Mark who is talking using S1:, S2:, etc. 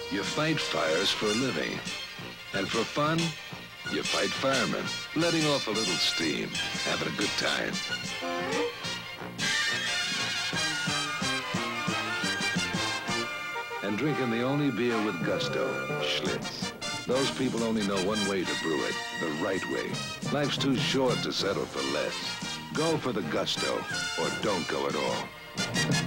S1: You fight fires for a living. And for fun, you fight firemen, letting off a little steam, having a good time. And drinking the only beer with gusto, Schlitz. Those people only know one way to brew it, the right way. Life's too short to settle for less. Go for the gusto, or don't go at all.